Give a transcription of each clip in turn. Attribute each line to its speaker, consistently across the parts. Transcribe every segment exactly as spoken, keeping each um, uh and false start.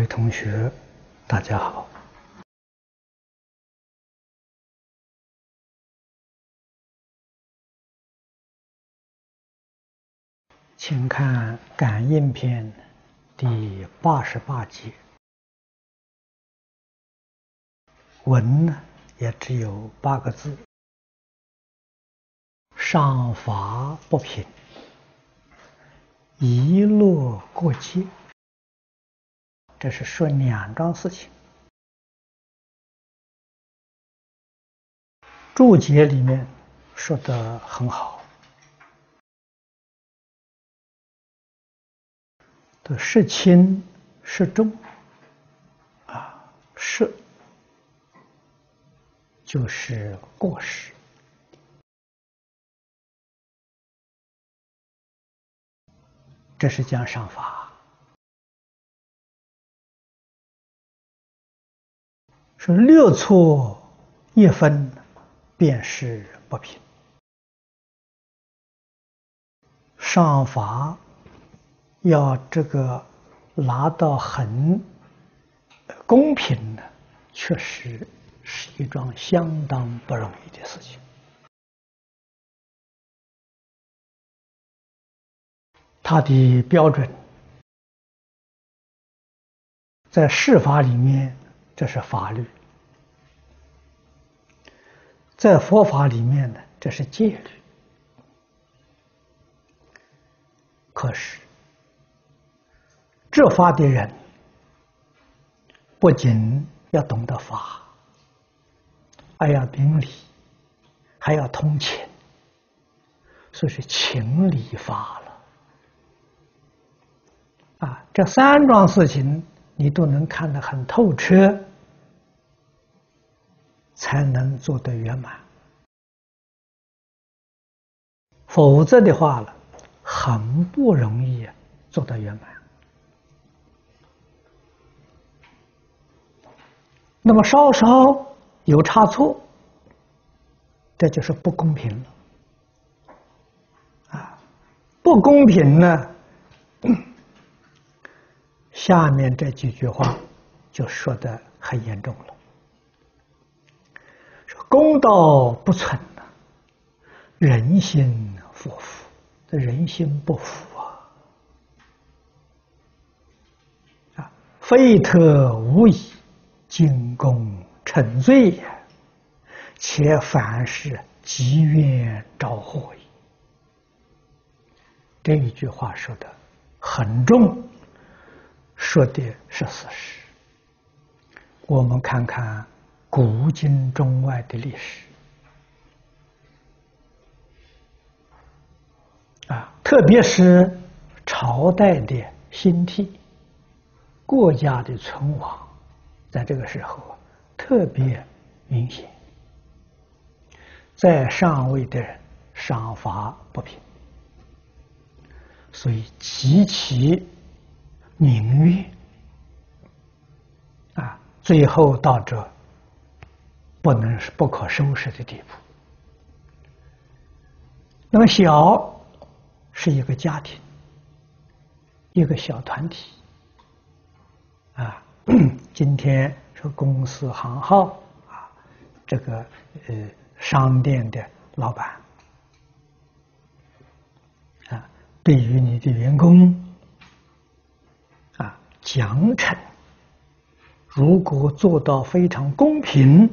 Speaker 1: 位同学，大家好。请看《感应篇》第八十八节，文呢也只有八个字：赏罚不平，一落过界。这是说两桩事情。注解里面说得很好，的事轻事重啊，事就是过失，这是讲赏罚。说略错一分，便是不平。赏罚要这个拿到很公平的，确实是一桩相当不容易的事情。它的标准在释法里面，这是法律；在佛法里面呢，这是戒律。可是执法的人不仅要懂得法，还要明理，还要通情，所以是情理法了啊！这三桩事情你都能看得很透彻，才能做得圆满。否则的话了，很不容易做得圆满。那么稍稍有差错，这就是不公平了啊！不公平呢，下面这几句话就说得很严重了。说公道不存呐，人心不服。这人心不服啊！啊，非特无已，今公称罪也，且反是积怨招祸矣。这一句话说的很重，说的是事实。我们看看古今中外的历史啊，特别是朝代的兴替，国家的存亡，在这个时候特别明显。在上位的人赏罚不平，所以极其民怨啊，最后到这不能不可收拾的地步。那么小是一个家庭，一个小团体啊。今天说公司行号啊，这个呃商店的老板啊，对于你的员工啊奖惩，如果做到非常公平，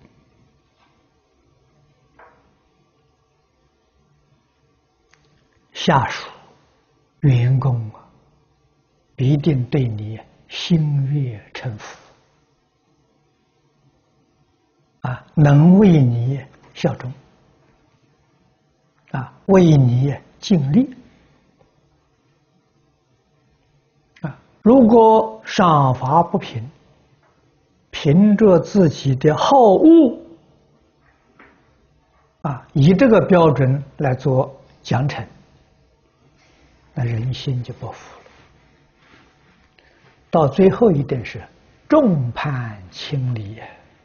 Speaker 1: 下属员工啊必定对你心悦诚服啊，能为你效忠啊，为你尽力啊。如果赏罚不平，凭着自己的好恶啊，以这个标准来做奖惩，那人心就不服了。到最后一点是众叛亲离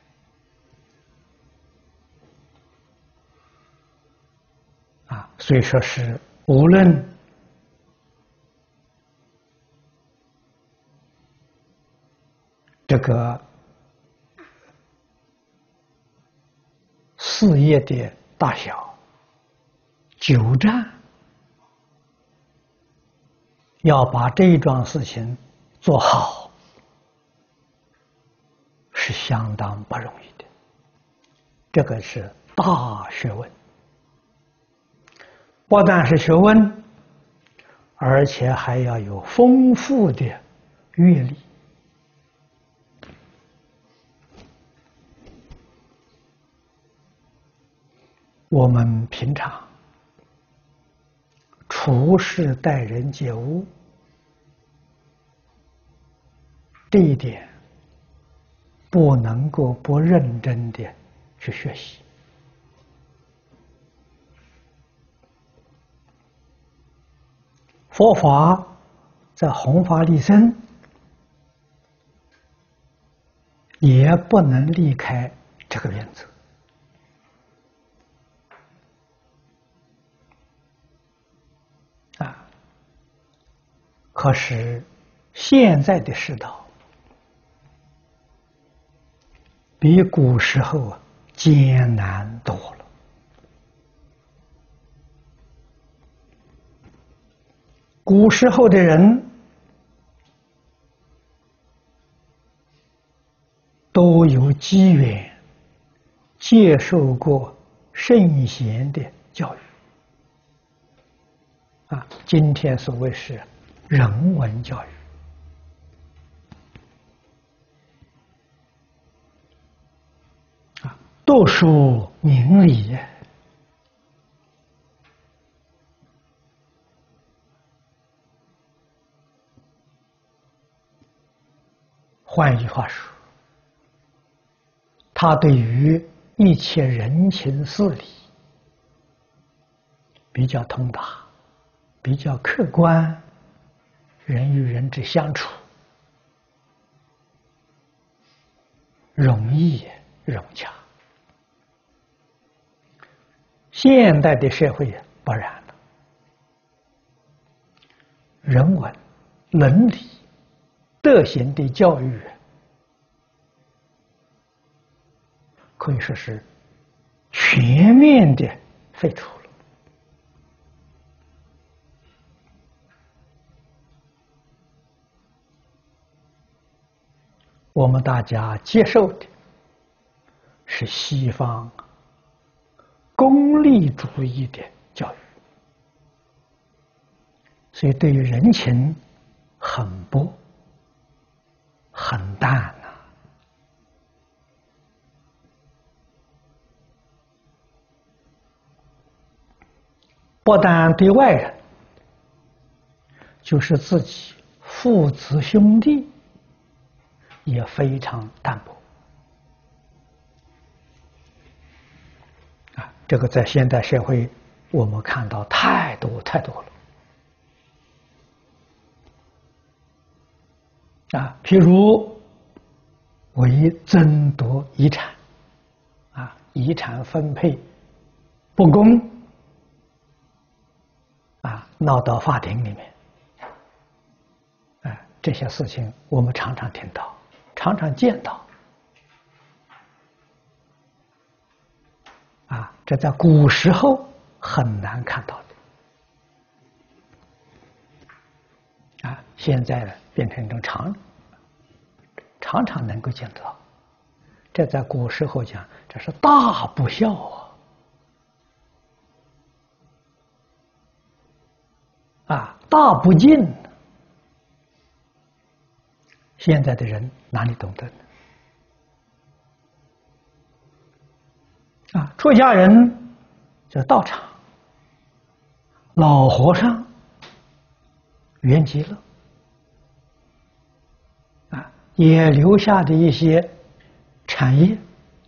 Speaker 1: 啊，所以说是无论这个事业的大小，久战，要把这一桩事情做好，是相当不容易的。这个是大学问，不但是学问，而且还要有丰富的阅历。我们平常处事待人接物，这一点不能够不认真的去学习。佛法在弘法利生，也不能离开这个原则。啊，可是现在的世道比古时候啊艰难多了。古时候的人都有机缘接受过圣贤的教育啊，今天所谓是人文教育啊，读书明理。换一句话说，他对于一切人情事理比较通达，比较客观，人与人之相处容易融洽。现代的社会不然了，人文、伦理、德行的教育可以说是全面的废除了。我们大家接受的是西方功利主义的教育，所以对于人情很薄很淡呐、啊。不但对外人，就是自己父子兄弟也非常淡薄啊！这个在现代社会我们看到太多太多了啊！譬如为争夺遗产啊，遗产分配不公啊，闹到法庭里面，哎，这些事情我们常常听到，常常见到，啊，这在古时候很难看到的，啊，现在呢变成一种常，常常能够见到，这在古时候讲，这是大不孝啊。啊，大不敬！现在的人哪里懂得呢？啊，出家人叫道场，老和尚圆寂了，啊，也留下的一些产业，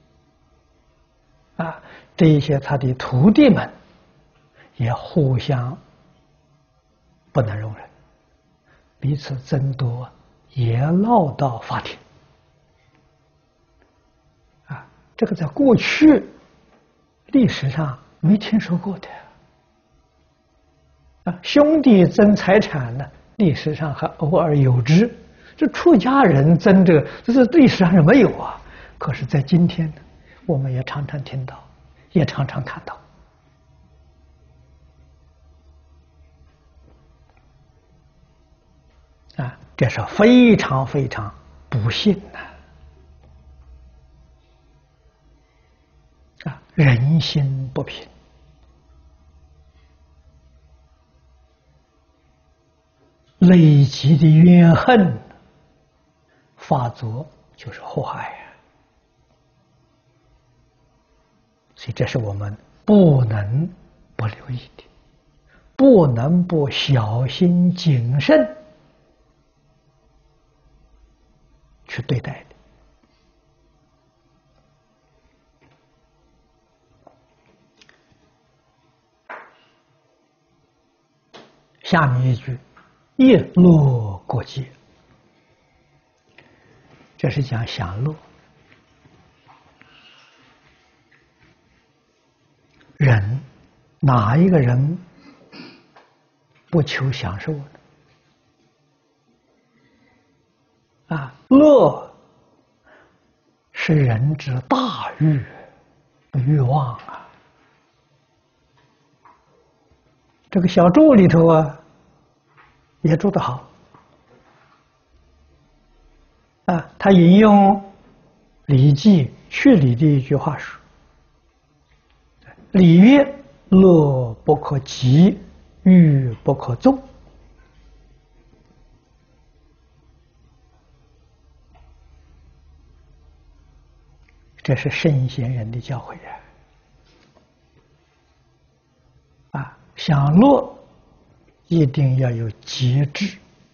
Speaker 1: 啊，这一些他的徒弟们也互相不能容忍，彼此争夺，也闹到法庭。啊，这个在过去历史上没听说过的。啊，兄弟争财产呢，历史上还偶尔有之， 这出家人争这个，这是历史上是没有啊。可是，在今天呢，我们也常常听到，也常常看到。啊，这是非常非常不幸呐！啊，人心不平，累积的怨恨发作就是祸害呀。所以，这是我们不能不留意的，不能不小心谨慎去对待的。下面一句，业乐过界，这是讲享乐。人哪一个人不求享受呢？啊，乐是人之大欲欲望啊。这个小注里头啊，也注得好啊。他引用《礼记·去礼》的一句话说：“礼曰：乐不可极，欲不可纵。”这是圣贤人的教诲呀！啊，享乐一定要有节制，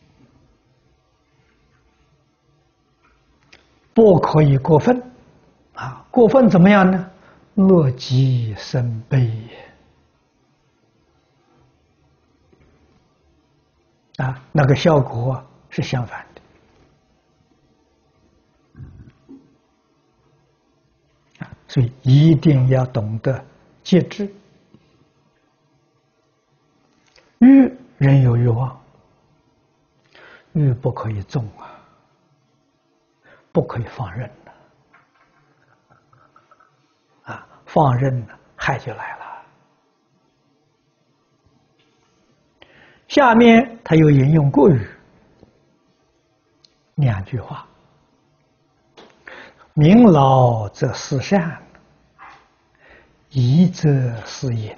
Speaker 1: 不可以过分。啊，过分怎么样呢？乐极生悲。啊，那个效果是相反的。所以一定要懂得节制。欲，人有欲望，欲不可以纵啊，不可以放任的啊，放任呢，害就来了。下面他又引用过语两句话：民劳则事善，疑则事隐，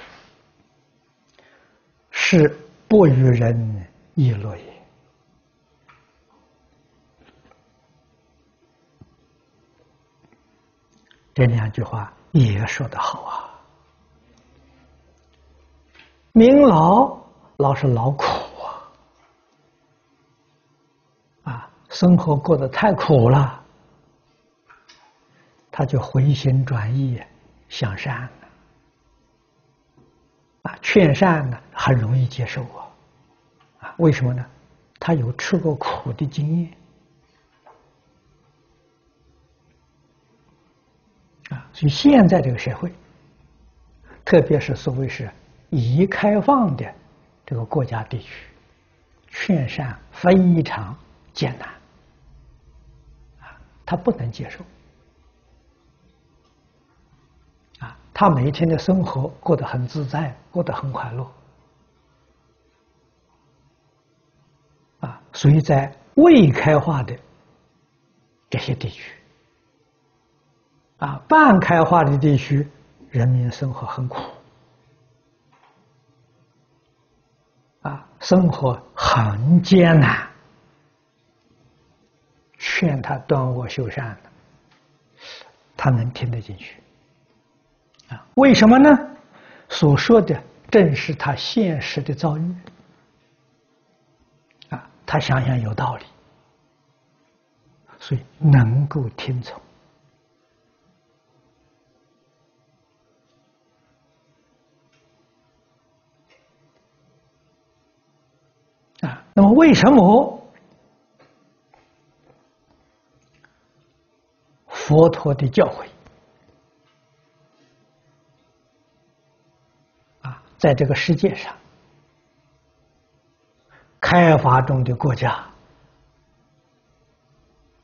Speaker 1: 是不与人议乐也。这两句话也说得好啊！民劳，劳是劳苦啊，啊，生活过得太苦了，他就回心转意向善了。啊，劝善呢很容易接受啊，啊，为什么呢？他有吃过苦的经验啊，所以现在这个社会，特别是所谓是已开放的这个国家地区，劝善非常艰难啊，他不能接受啊，他每一天的生活过得很自在，过得很快乐啊，所以在未开化的这些地区啊，半开化的地区，人民生活很苦啊，生活很艰难，劝他断恶修善，他能听得进去啊？为什么呢？所说的正是他现实的遭遇啊，他想想有道理，所以能够听从。啊，那么为什么佛陀的教诲啊，在这个世界上开发中的国家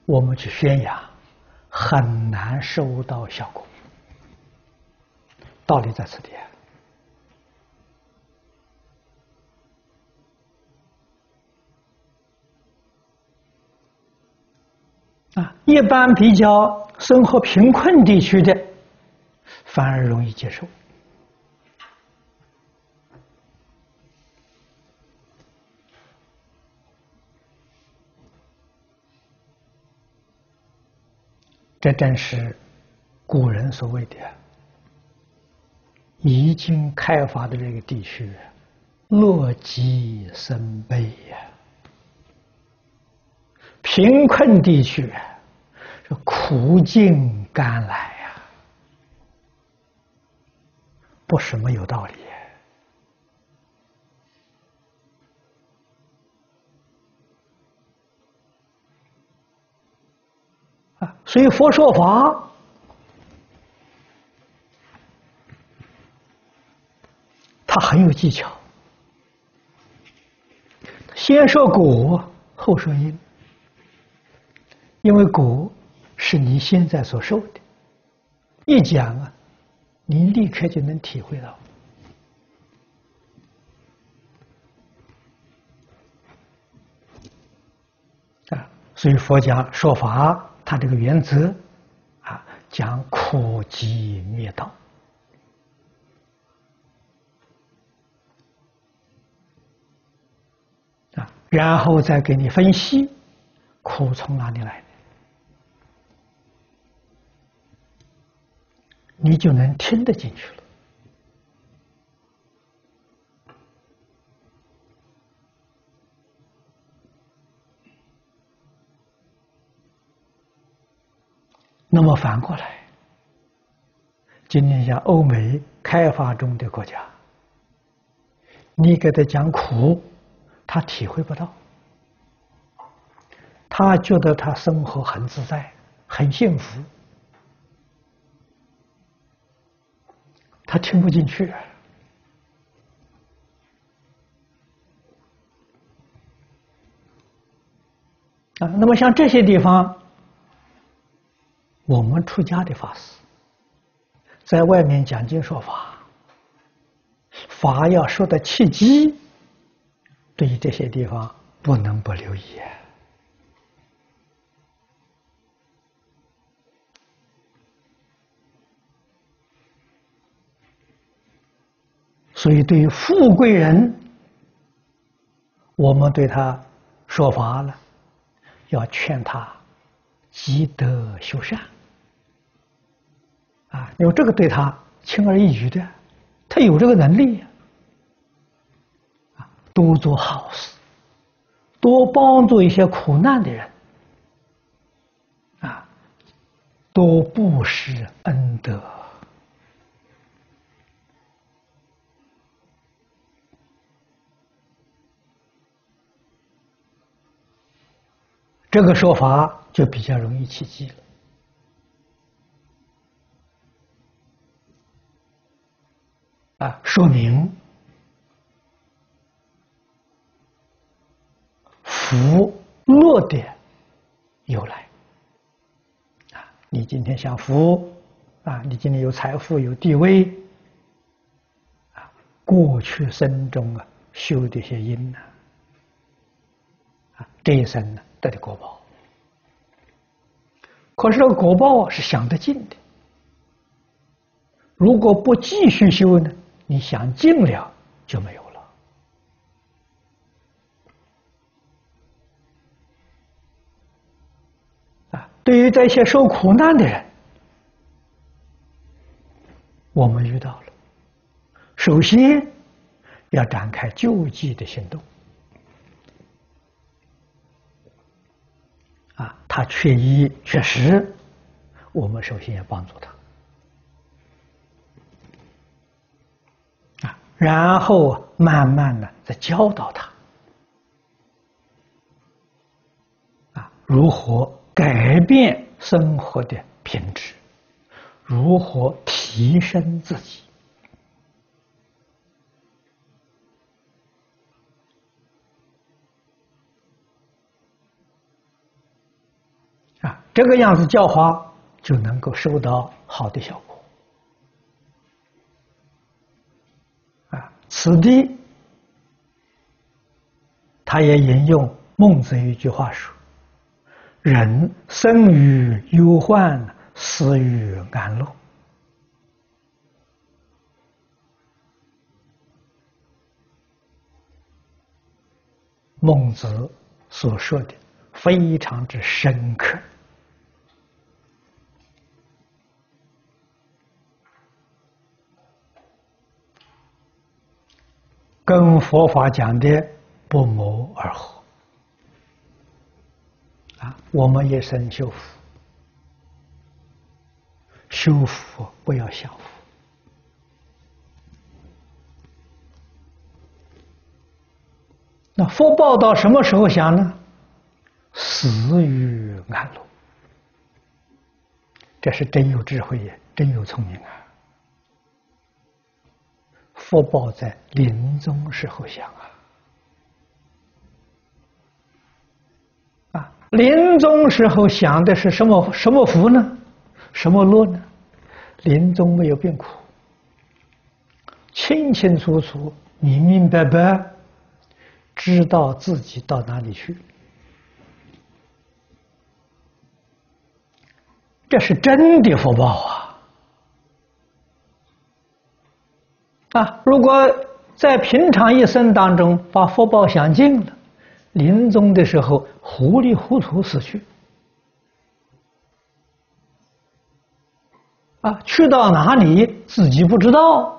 Speaker 1: 我们去宣扬，很难收到效果。道理在此地。啊，一般比较生活贫困地区的，反而容易接受。这正是古人所谓的已经开发的这个地区，乐极生悲呀。贫困地区是苦尽甘来呀，不是没有道理。啊，所以佛说法，他很有技巧，先说果，后说因。因为果是你现在所受的，一讲啊，你立刻就能体会到。啊，所以佛讲说法，它这个原则啊，讲苦集灭道。啊，然后再给你分析苦从哪里来的，你就能听得进去了。那么反过来，今天像欧美开发中的国家，你给他讲苦，他体会不到，他觉得他生活很自在，很幸福，他听不进去。啊，那么像这些地方，我们出家的法师在外面讲经说法，法要说的契机，对于这些地方不能不留意。所以对于富贵人，我们对他说法了，要劝他积德修善啊，因为这个对他轻而易举的，他有这个能力啊，多做好事，多帮助一些苦难的人啊，多布施恩德。这个说法就比较容易契机了。啊，说明福乐的由来。啊，你今天享福，啊，你今天有财富有地位，啊，过去生中啊修的一些因呢，啊，这一生呢得的果报。可是这个果报是享得尽的，如果不继续修呢，你享尽了就没有了。啊，对于这些受苦难的人，我们遇到了，首先要展开救济的行动。啊，他缺衣缺食，我们首先要帮助他，啊，然后慢慢的再教导他，啊，如何改变生活的品质，如何提升自己。 这个样子教化，就能够收到好的效果。啊，此地他也引用孟子一句话说：“人生于忧患，死于安乐。”孟子所说的非常之深刻，跟佛法讲的不谋而合。啊，我们一生修福，修福不要享福。那福报到什么时候享呢？死于安乐。这是真有智慧呀，真有聪明啊！福报在临终时候享啊！啊，临终时候享的是什么什么福呢？什么乐呢？临终没有病苦，清清楚楚、明明白白，知道自己到哪里去。这是真的福报啊！啊，如果在平常一生当中把福报享尽了，临终的时候糊里糊涂死去，啊，去到哪里自己不知道，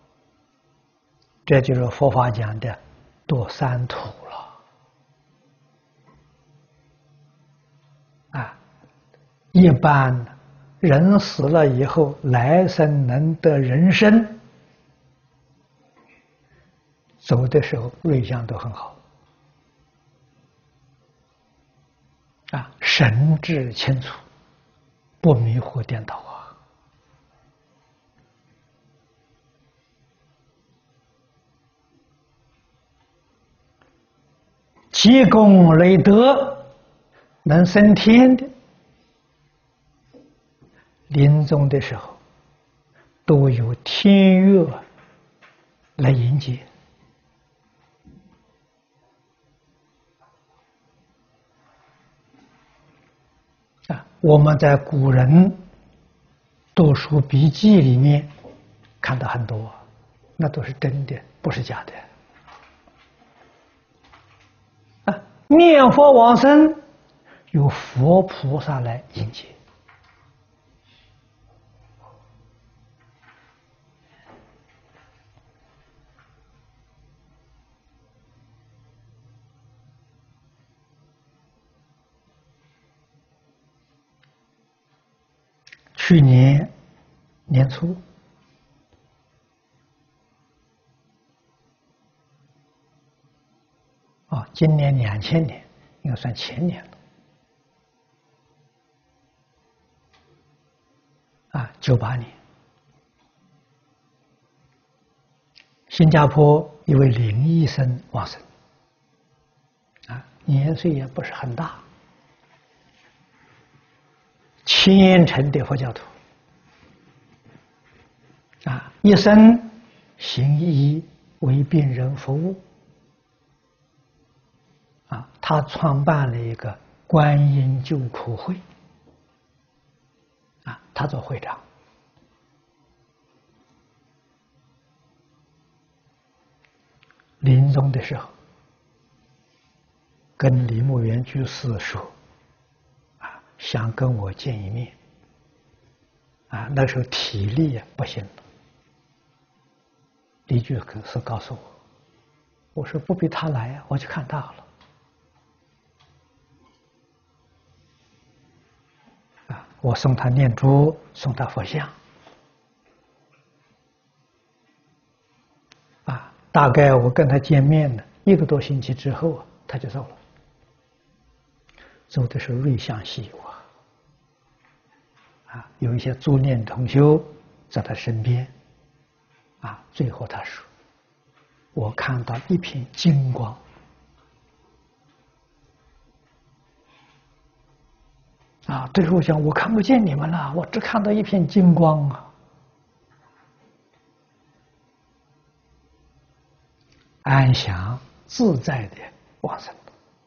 Speaker 1: 这就是佛法讲的堕三途了。啊，一般人死了以后，来生能得人身，走的时候瑞相都很好，啊，神志清楚，不迷惑颠倒啊。积功累德，能升天的，临终的时候都有天乐来迎接。啊，我们在古人读书笔记里面看到很多，那都是真的，不是假的。啊，念佛往生，有佛菩萨来迎接。去年年初，啊，今年两千年，应该算前年了。啊，九八年，新加坡一位林医生往生，啊，年岁也不是很大，虔诚的佛教徒，啊，一生行医为病人服务，啊，他创办了一个观音救苦会，啊，他做会长。临终的时候，跟李牧原居士说，啊，想跟我见一面，啊，那时候体力也不行了。李居士告诉我，我说不必他来啊，我去看他好了。啊，我送他念珠，送他佛像。啊，大概我跟他见面了一个多星期之后啊，他就走了。走的是瑞相西游啊，啊，有一些助念同修在他身边，啊，最后他说：“我看到一片金光， 啊，最后讲我看不见你们了，我只看到一片金光啊。安详自在的往生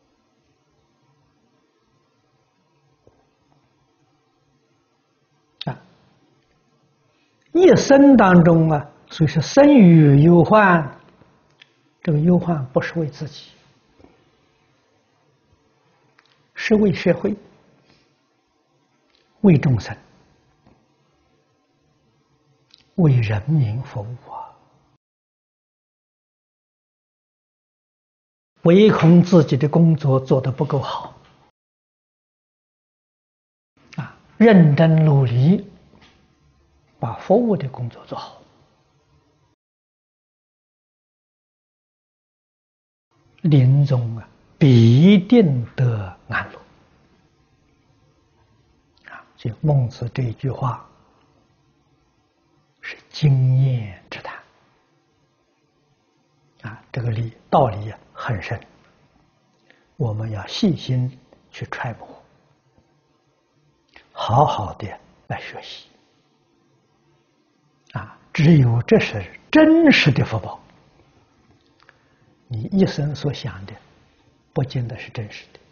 Speaker 1: 啊，一生当中啊，所以说生于忧患，这个忧患不是为自己，是为社会，为众生，为人民服务啊。唯恐自己的工作做得不够好啊，认真努力把服务的工作做好，临终啊必定得安乐啊！就孟子这一句话是经验之谈啊，这个理道理啊很深，我们要细心去揣摩，好好的来学习啊！只有这是真实的福报，你一生所想的不见得是真实的。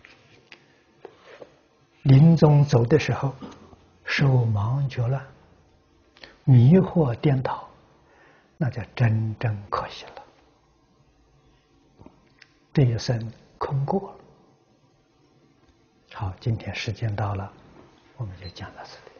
Speaker 1: 临终走的时候，手忙脚乱、迷惑颠倒，那叫真正可惜了。这一生空过了。好，今天时间到了，我们就讲到这里。